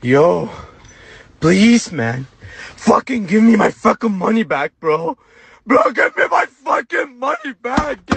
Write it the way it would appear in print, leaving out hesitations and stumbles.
Yo, please, man. Fucking give me my fucking money back, bro. Bro, give me my fucking money back.